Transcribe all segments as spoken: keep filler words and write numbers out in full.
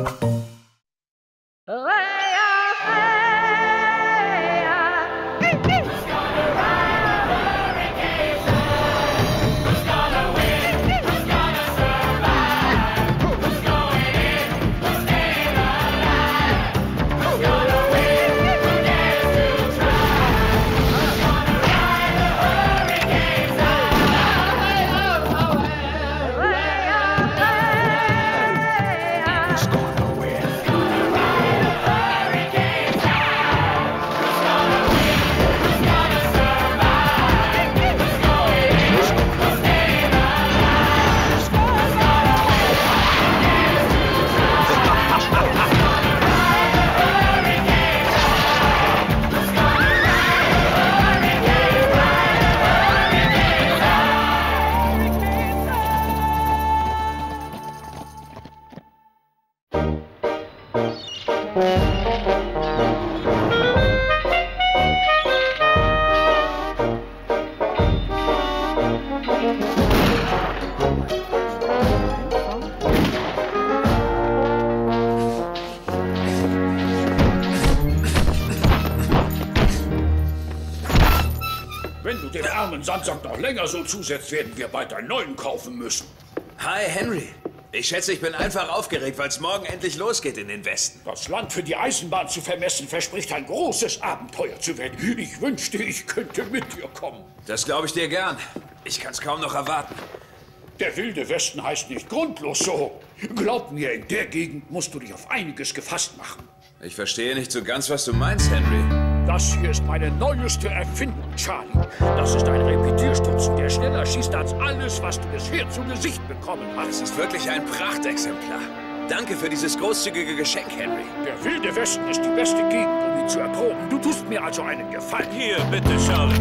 Wenn du dem armen Sandsack noch länger so zusetzt, werden wir bald einen neuen kaufen müssen. Hi, Henry. Ich schätze, ich bin einfach aufgeregt, weil es morgen endlich losgeht in den Westen. Das Land für die Eisenbahn zu vermessen, verspricht ein großes Abenteuer zu werden. Ich wünschte, ich könnte mit dir kommen. Das glaube ich dir gern. Ich kann es kaum noch erwarten. Der wilde Westen heißt nicht grundlos so. Glaub mir, in der Gegend musst du dich auf einiges gefasst machen. Ich verstehe nicht so ganz, was du meinst, Henry. Das hier ist meine neueste Erfindung, Charlie. Das ist ein Repetierstutzen, der schneller schießt als alles, was du bisher zu Gesicht bekommen hast. Das ist wirklich ein Prachtexemplar. Danke für dieses großzügige Geschenk, Henry. Der wilde Westen ist die beste Gegend, um ihn zu erproben. Du tust mir also einen Gefallen. Hier, bitte, Charlie.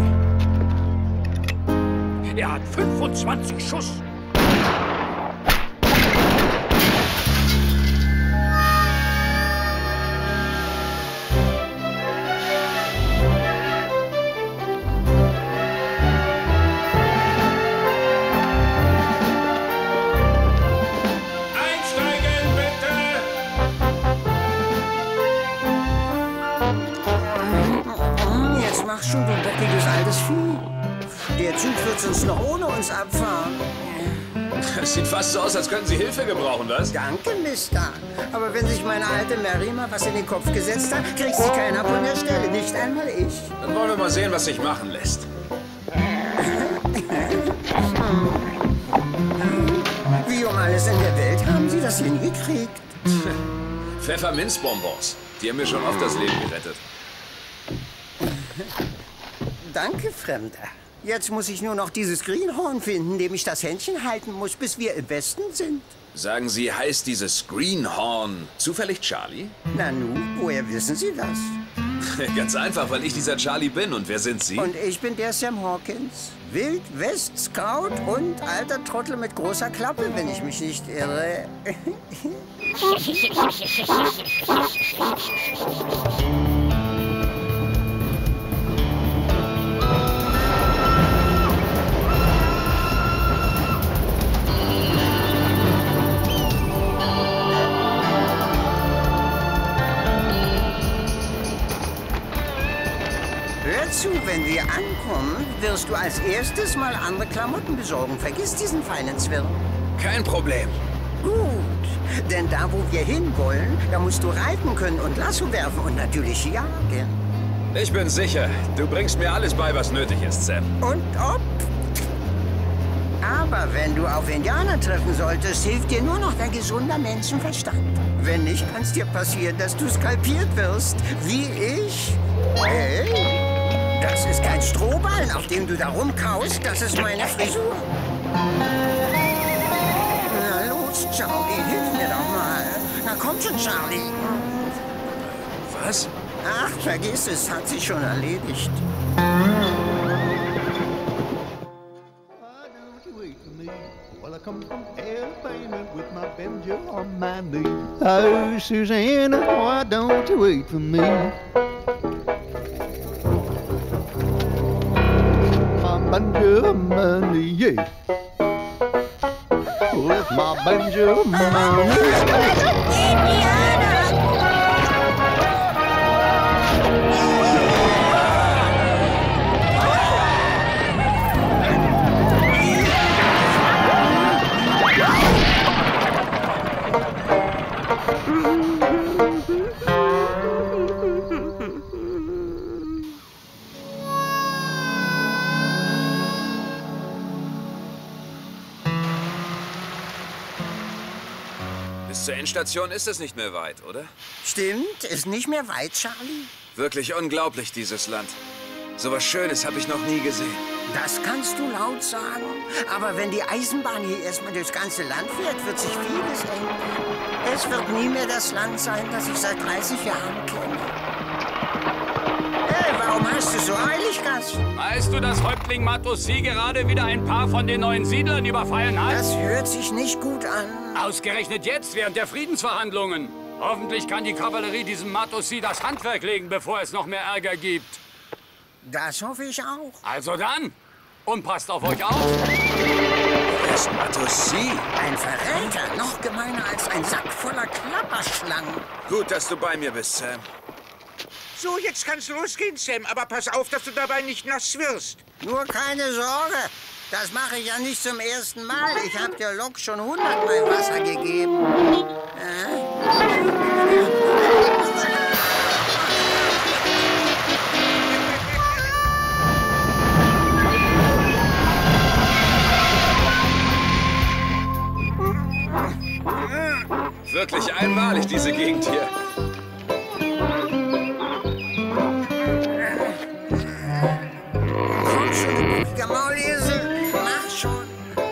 Er hat fünfundzwanzig Schuss. Mach schon, du bockiges altes Vieh. Der Zug wird uns noch ohne uns abfahren. Es sieht fast so aus, als könnten Sie Hilfe gebrauchen, was? Danke, Mister. Aber wenn sich meine alte Mary mal was in den Kopf gesetzt hat, kriegt sie keiner von der Stelle. Nicht einmal ich. Dann wollen wir mal sehen, was sich machen lässt. Wie um alles in der Welt haben Sie das hingekriegt? Pfefferminzbonbons. Die haben mir schon oft das Leben gerettet. Danke, Fremder. Jetzt muss ich nur noch dieses Greenhorn finden, dem ich das Händchen halten muss, bis wir im Westen sind. Sagen Sie, heißt dieses Greenhorn zufällig Charlie? Nanu, woher wissen Sie das? Ganz einfach, weil ich dieser Charlie bin. Und wer sind Sie? Und ich bin der Sam Hawkins. Wild West Scout und alter Trottel mit großer Klappe, wenn ich mich nicht irre. Hör zu, wenn wir ankommen, wirst du als erstes mal andere Klamotten besorgen. Vergiss diesen feinen Zwirn. Kein Problem. Gut, denn da, wo wir hinwollen, da musst du reiten können und Lasso werfen und natürlich jagen. Ich bin sicher, du bringst mir alles bei, was nötig ist, Sam. Und ob? Aber wenn du auf Indianer treffen solltest, hilft dir nur noch dein gesunder Menschenverstand. Wenn nicht, kann es dir passieren, dass du skalpiert wirst, wie ich. Hey, das ist kein Strohballen, auf dem du da rumkaust, das ist meine Frisur. Na los, Charlie, hilf mir doch mal. Na komm schon, Charlie. Was? Ach, vergiss es, hat sich schon erledigt. Well, I come from Alabama with my banjo on my knee. Oh, Susanna, why don't you wait for me? My banjo on my knee, yeah. with my banjo money. Bis zur Endstation ist es nicht mehr weit, oder? Stimmt, ist nicht mehr weit, Charlie. Wirklich unglaublich, dieses Land. So was Schönes habe ich noch nie gesehen. Das kannst du laut sagen. Aber wenn die Eisenbahn hier erstmal durchs ganze Land fährt, wird sich vieles ändern. Es wird nie mehr das Land sein, das ich seit dreißig Jahren kenne. Hey, warum hast du so eilig, Gas? Weißt du, dass Häuptling Matossi gerade wieder ein paar von den neuen Siedlern überfallen hat? Das hört sich nicht gut an. Ausgerechnet jetzt, während der Friedensverhandlungen. Hoffentlich kann die Kavallerie diesem Matossi das Handwerk legen, bevor es noch mehr Ärger gibt. Das hoffe ich auch. Also dann, und passt auf euch auf. Wer ist Matossi? Ein Verräter, noch gemeiner als ein Sack voller Klapperschlangen. Gut, dass du bei mir bist, Sam. So, jetzt kann's losgehen, Sam. Aber pass auf, dass du dabei nicht nass wirst. Nur keine Sorge. Das mache ich ja nicht zum ersten Mal. Ich habe der Lok schon hundertmal Wasser gegeben. Wirklich einmalig, diese Gegend hier. Komm schon, du buckliger Maulesel. Mach schon.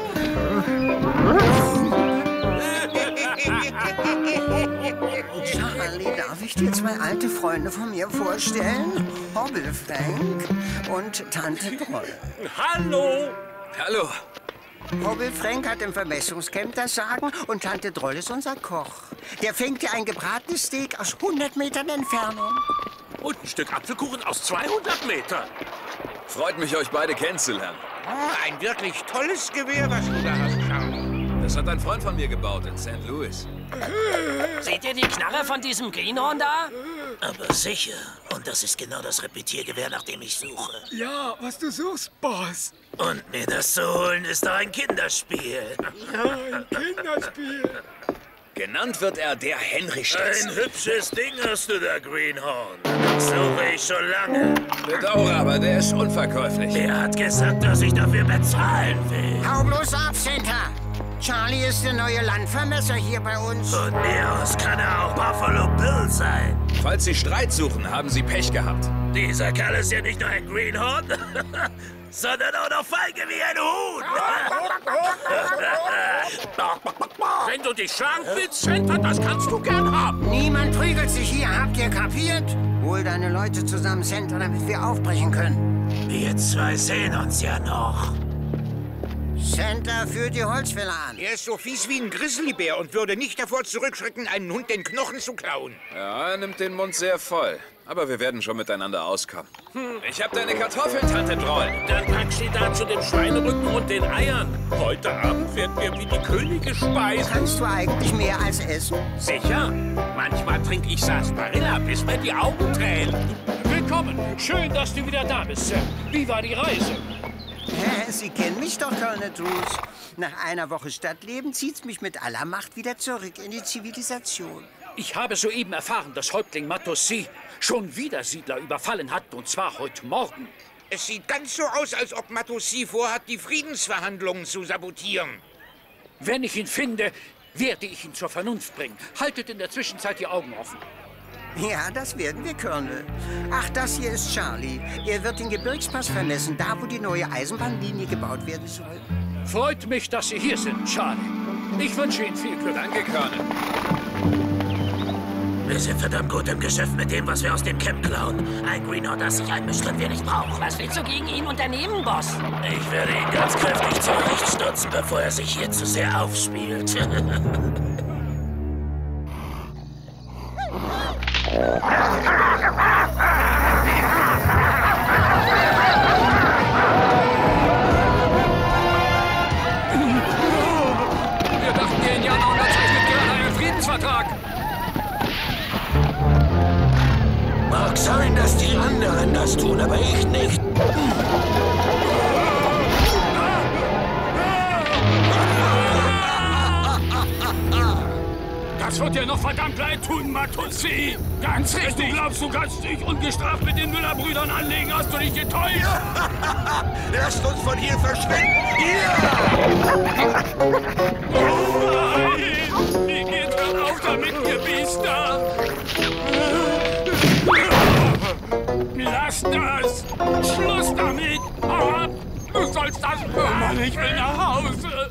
Charlie, darf ich dir zwei alte Freunde von mir vorstellen? Hobble Frank und Tante Droll. Hallo! Hallo. Hobble Frank hat im Vermessungscamp das Sagen und Tante Droll ist unser Koch. Der fängt dir ein gebratenes Steak aus hundert Metern Entfernung. Und ein Stück Apfelkuchen aus zweihundert Metern. Freut mich, euch beide kennenzulernen. Oh, ein wirklich tolles Gewehr, was du da hast, Charlie. Das hat ein Freund von mir gebaut in Sankt Louis. Seht ihr die Knarre von diesem Greenhorn da? Aber sicher. Und das ist genau das Repetiergewehr, nach dem ich suche. Ja, was du suchst, Boss. Und mir das zu holen, ist doch ein Kinderspiel. Ja, ein Kinderspiel. Genannt wird er der Henry Stets. Ein hübsches Ding hast du da, Greenhorn. Das suche ich schon lange. Bedauere, aber der ist unverkäuflich. Wer hat gesagt, dass ich dafür bezahlen will? Hau bloß ab, Center! Charlie ist der neue Landvermesser hier bei uns. Von mir aus kann er auch Buffalo Bill sein. Falls Sie Streit suchen, haben Sie Pech gehabt. Dieser Kerl ist ja nicht nur ein Greenhorn, sondern auch noch feige wie ein Huhn. Wenn du dich schlagen willst, Center, das kannst du gern haben. Niemand prügelt sich hier, habt ihr kapiert? Hol deine Leute zusammen, Center, damit wir aufbrechen können. Wir zwei sehen uns ja noch. Center führt die Holzfäller an. Er ist so fies wie ein Grizzlybär und würde nicht davor zurückschrecken, einen Hund den Knochen zu klauen. Ja, er nimmt den Mund sehr voll. Aber wir werden schon miteinander auskommen. Hm. Ich hab deine Kartoffeln, Tante Droll. Dann pack sie da zu den Schweinerücken und den Eiern. Heute Abend werden wir wie die Könige speisen. Kannst du eigentlich mehr als essen? Sicher. Manchmal trinke ich Sarsaparilla, bis mir die Augen tränen. Willkommen. Schön, dass du wieder da bist, Sam. Wie war die Reise? Sie kennen mich doch, Colonel Drews. Nach einer Woche Stadtleben zieht's mich mit aller Macht wieder zurück in die Zivilisation. Ich habe soeben erfahren, dass Häuptling Matossi schon wieder Siedler überfallen hat, und zwar heute Morgen. Es sieht ganz so aus, als ob Matossi vorhat, die Friedensverhandlungen zu sabotieren. Wenn ich ihn finde, werde ich ihn zur Vernunft bringen. Haltet in der Zwischenzeit die Augen offen. Ja, das werden wir, Colonel. Ach, das hier ist Charlie. Er wird den Gebirgspass vermessen, da wo die neue Eisenbahnlinie gebaut werden soll. Freut mich, dass Sie hier sind, Charlie. Ich wünsche Ihnen viel Glück. Danke, Colonel. Wir sind verdammt gut im Geschäft mit dem, was wir aus dem Camp klauen. Ein Greenhorn, das sich einmischt, wenn wir nicht brauchen. Was willst du gegen ihn unternehmen, Boss? Ich werde ihn ganz kräftig zurechtstutzen, bevor er sich hier zu sehr aufspielt. Tag. Mag sein, dass die anderen das tun, aber ich nicht. Das wird dir noch verdammt leid tun, Matosi. Ganz richtig. Du glaubst, du kannst dich ungestraft mit den Müllerbrüdern anlegen, hast du dich getäuscht? Lasst uns von hier verschwinden. Nein! Wie geht dann auf damit, ihr Biester? Lass das! Schluss damit! Hau ab! Du sollst das kümmern, ich will nach Hause!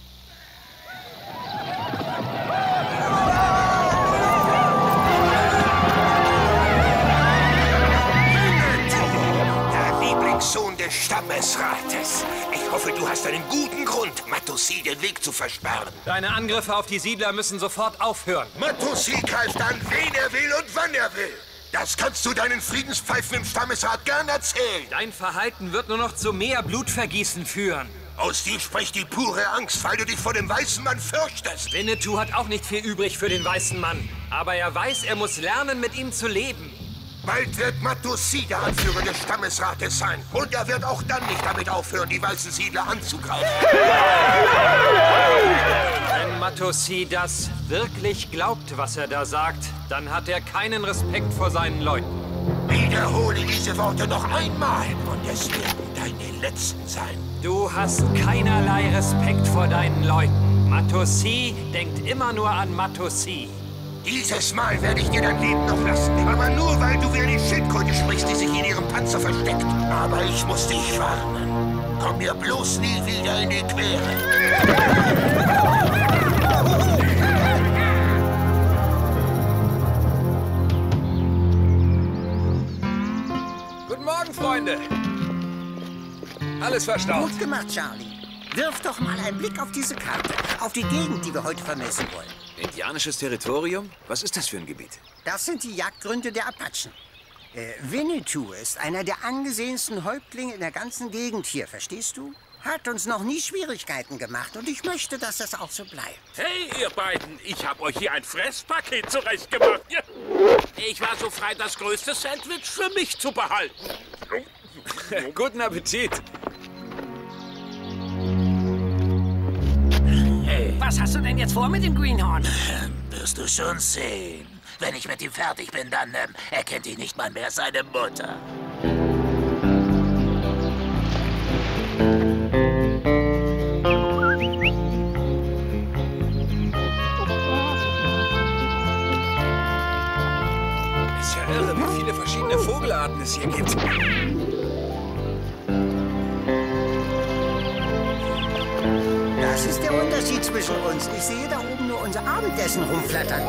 Sohn des Stammesrates. Ich hoffe, du hast einen guten Grund, Matosi den Weg zu versperren. Deine Angriffe auf die Siedler müssen sofort aufhören. Matosi greift an, wen er will und wann er will. Das kannst du deinen Friedenspfeifen im Stammesrat gern erzählen. Dein Verhalten wird nur noch zu mehr Blutvergießen führen. Aus dir spricht die pure Angst, weil du dich vor dem weißen Mann fürchtest. Winnetou hat auch nicht viel übrig für den weißen Mann. Aber er weiß, er muss lernen, mit ihm zu leben. Bald wird Matosi der Anführer des Stammesrates sein. Und er wird auch dann nicht damit aufhören, die weißen Siedler anzugreifen. Wenn Matosi das wirklich glaubt, was er da sagt, dann hat er keinen Respekt vor seinen Leuten. Wiederhole diese Worte noch einmal und es werden deine letzten sein. Du hast keinerlei Respekt vor deinen Leuten. Matosi denkt immer nur an Matosi. Dieses Mal werde ich dir dein Leben noch lassen. Aber nur, weil du wie eine Schildkröte sprichst, die sich in ihrem Panzer versteckt. Aber ich muss dich warnen. Komm mir bloß nie wieder in die Quere. Guten Morgen, Freunde. Alles verstaut. Gut gemacht, Charlie. Wirf doch mal einen Blick auf diese Karte, auf die Gegend, die wir heute vermessen wollen. Indianisches Territorium? Was ist das für ein Gebiet? Das sind die Jagdgründe der Apachen. Äh, Winnetou ist einer der angesehensten Häuptlinge in der ganzen Gegend hier, verstehst du? Hat uns noch nie Schwierigkeiten gemacht und ich möchte, dass das auch so bleibt. Hey, ihr beiden, ich habe euch hier ein Fresspaket zurechtgemacht. Ich war so frei, das größte Sandwich für mich zu behalten. Guten Appetit. Hey. Was hast du denn jetzt vor mit dem Greenhorn? Wirst du schon sehen. Wenn ich mit ihm fertig bin, dann ähm, erkennt ihn nicht mal mehr seine Mutter. Ist ja irre, wie viele verschiedene Vogelarten es hier gibt. Das ist der Unterschied zwischen uns. Ich sehe da oben nur unser Abendessen rumflattern.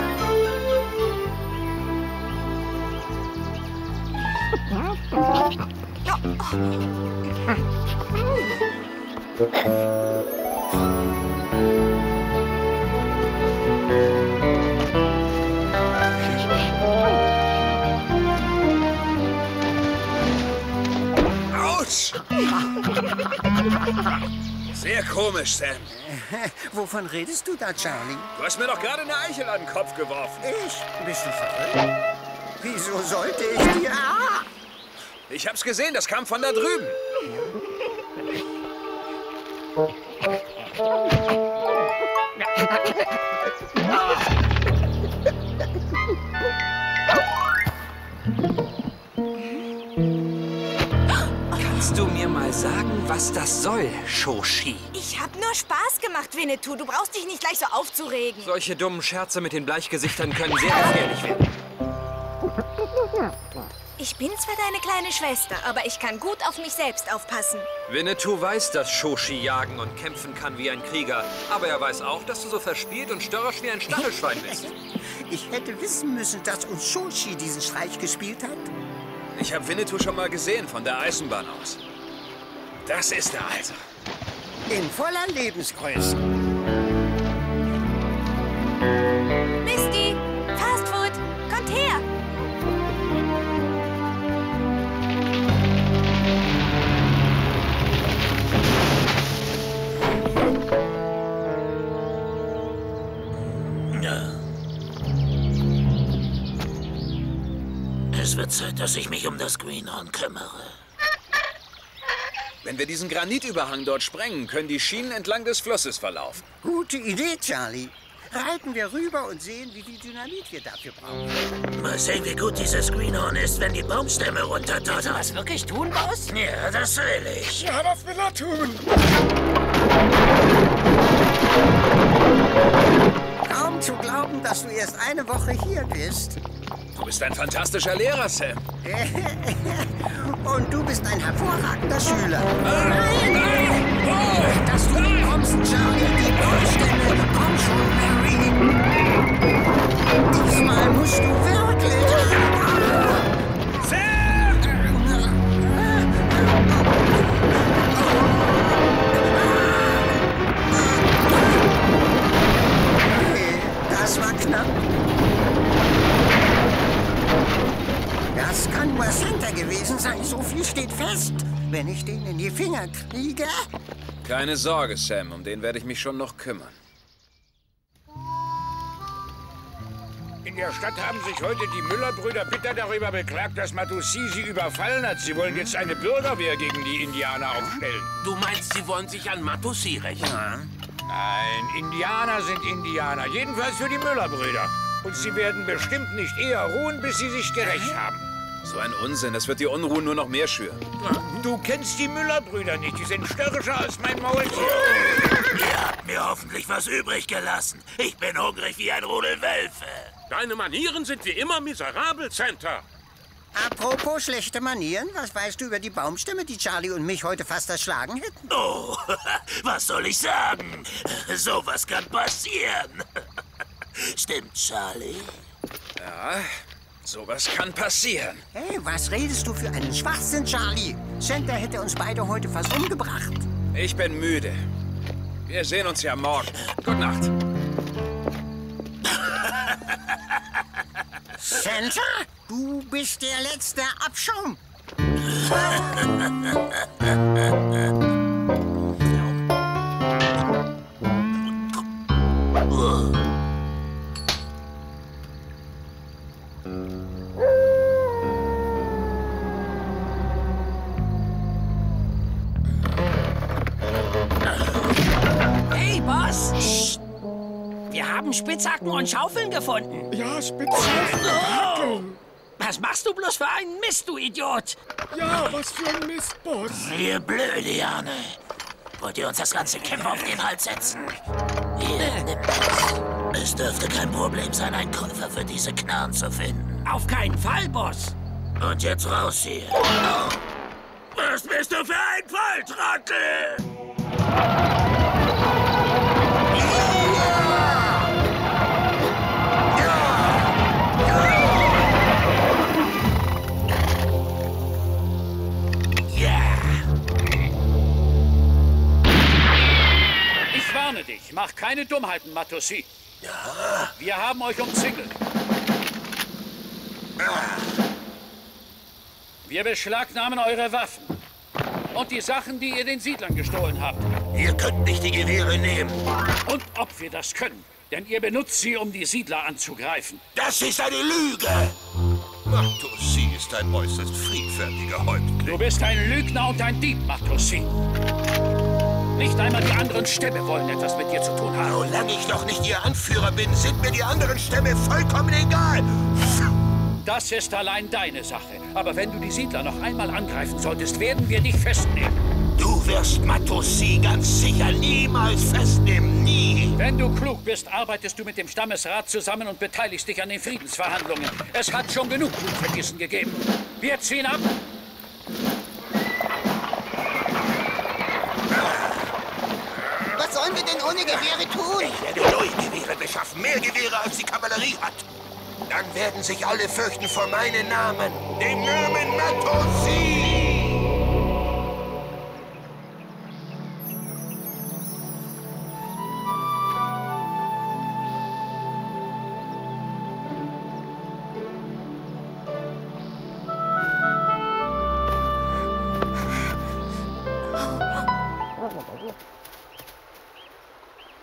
Autsch! Sehr komisch, Sam. Wovon redest du da, Charlie? Du hast mir doch gerade eine Eichel an den Kopf geworfen. Ich? Bist du verrückt? Wieso sollte ich dir... Ah! Ich hab's gesehen, das kam von da drüben. Kannst du mir mal sagen, was das soll, Shoshi? Ich hab nur Spaß gemacht, Winnetou. Du brauchst dich nicht gleich so aufzuregen. Solche dummen Scherze mit den Bleichgesichtern können sehr gefährlich werden. Ich bin zwar deine kleine Schwester, aber ich kann gut auf mich selbst aufpassen. Winnetou weiß, dass Shoshi jagen und kämpfen kann wie ein Krieger. Aber er weiß auch, dass du so verspielt und störrisch wie ein Stachelschwein bist. Ich hätte wissen müssen, dass uns Shoshi diesen Streich gespielt hat. Ich habe Winnetou schon mal gesehen, von der Eisenbahn aus. Das ist er also. In voller Lebensgröße. Misty, Fastfood, kommt her! Es wird Zeit, dass ich mich um das Greenhorn kümmere. Wenn wir diesen Granitüberhang dort sprengen, können die Schienen entlang des Flusses verlaufen. Gute Idee, Charlie. Reiten wir rüber und sehen, wie viel Dynamit wir dafür brauchen. Mal sehen, wie gut dieses Greenhorn ist, wenn die Baumstämme runtertottern. Willst du das wirklich tun, Boss? Ja, das will ich. Ja, das will er tun. Kaum zu glauben, dass du erst eine Woche hier bist. Du bist ein fantastischer Lehrer, Sam. Und du bist ein hervorragender Schüler. Nein, nein! Oh, dass du nicht kommst, Charlie, die Baumstämme. Komm schon, Mary. Diesmal musst du wirklich. Sam! Das war knapp. Das kann nur Santa gewesen sein. So viel steht fest. Wenn ich den in die Finger kriege... Keine Sorge, Sam. Um den werde ich mich schon noch kümmern. In der Stadt haben sich heute die Müller-Brüder bitter darüber beklagt, dass Matosi sie überfallen hat. Sie wollen jetzt eine Bürgerwehr gegen die Indianer aufstellen. Du meinst, sie wollen sich an Matosi rächen? Ja. Nein, Indianer sind Indianer. Jedenfalls für die Müller-Brüder. Und sie werden bestimmt nicht eher ruhen, bis sie sich gerächt haben. So ein Unsinn. Das wird die Unruhen nur noch mehr schüren. Du kennst die Müller-Brüder nicht. Die sind störrischer als mein Maultier. Ihr habt mir hoffentlich was übrig gelassen. Ich bin hungrig wie ein Rudel Wölfe. Deine Manieren sind wie immer miserabel, Santa. Apropos schlechte Manieren, was weißt du über die Baumstämme, die Charlie und mich heute fast erschlagen hätten? Oh, was soll ich sagen? Sowas kann passieren. Stimmt, Charlie? Ja, sowas kann passieren. Hey, was redest du für einen Schwachsinn, Charlie? Santa hätte uns beide heute fast umgebracht. Ich bin müde. Wir sehen uns ja morgen. Gute Nacht. Santa, du bist der letzte Abschaum. Hey, Boss! Psst. Wir haben Spitzhacken und Schaufeln gefunden. Ja, Spitzhacken und Hackeln. Was machst du bloß für einen Mist, du Idiot? Ja, was für ein Mist, Boss. Ihr Blödiane. Wollt ihr uns das ganze Camp auf den Hals setzen? Hier, nimm das. Es dürfte kein Problem sein, einen Käufer für diese Knarren zu finden. Auf keinen Fall, Boss. Und jetzt raus hier. Was bist du für ein Volltrottel? Ich warne dich, mach keine Dummheiten, Matosi. Ja. Wir haben euch umzingelt. Wir beschlagnahmen eure Waffen und die Sachen, die ihr den Siedlern gestohlen habt. Ihr könnt nicht die Gewehre nehmen. Und ob wir das können, denn ihr benutzt sie, um die Siedler anzugreifen. Das ist eine Lüge! Matosi ist ein äußerst friedfertiger Häuptling. Du bist ein Lügner und ein Dieb, Matosi. Nicht einmal die anderen Stämme wollen etwas mit dir zu tun haben. Solange ich noch nicht ihr Anführer bin, sind mir die anderen Stämme vollkommen egal. Das ist allein deine Sache. Aber wenn du die Siedler noch einmal angreifen solltest, werden wir dich festnehmen. Du wirst Matosi ganz sicher niemals festnehmen. Nie. Wenn du klug bist, arbeitest du mit dem Stammesrat zusammen und beteiligst dich an den Friedensverhandlungen. Es hat schon genug Blutvergießen gegeben. Wir ziehen ab. Was sollen wir denn ohne Gewehre tun? Ich werde neue Gewehre beschaffen. Mehr Gewehre, als die Kavallerie hat. Dann werden sich alle fürchten vor meinem Namen. Dem Namen Matosi.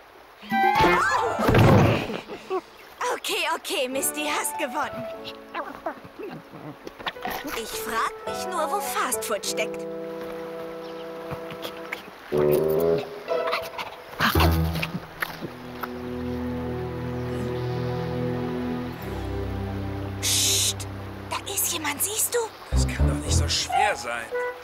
Okay, okay, Misty, hast gewonnen. Ich frag mich nur, wo Fastfood steckt. Psst, da ist jemand, siehst du? Das kann doch nicht so schwer sein.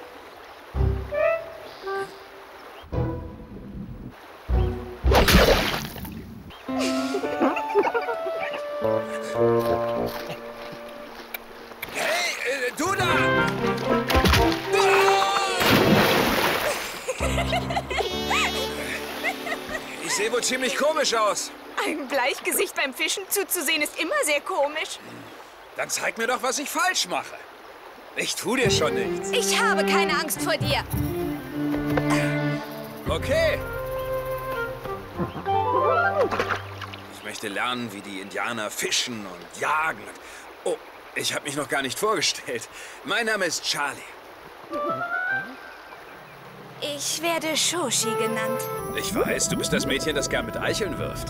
Hey, äh, du da! Ich sehe wohl ziemlich komisch aus. Ein Bleichgesicht beim Fischen zuzusehen ist immer sehr komisch. Dann zeig mir doch, was ich falsch mache. Ich tu dir schon nichts. Ich habe keine Angst vor dir. Okay. Ich möchte lernen, wie die Indianer fischen und jagen. Oh, ich habe mich noch gar nicht vorgestellt. Mein Name ist Charlie. Ich werde Shoshi genannt. Ich weiß, du bist das Mädchen, das gern mit Eicheln wirft.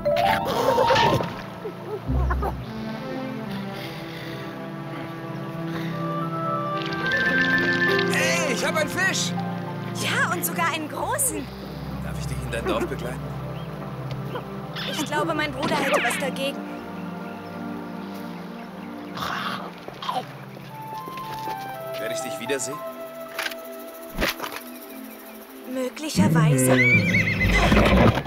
Hey, ich habe einen Fisch! Ja, und sogar einen großen. Darf ich dich in dein Dorf begleiten? Ich glaube, mein Bruder hätte was dagegen. Werde ich dich wiedersehen? Möglicherweise.